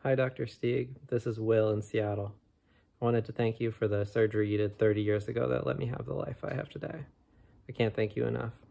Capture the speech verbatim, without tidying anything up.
Hi, Doctor Stieg. This is Will in Seattle. I wanted to thank you for the surgery you did thirty years ago that let me have the life I have today. I can't thank you enough.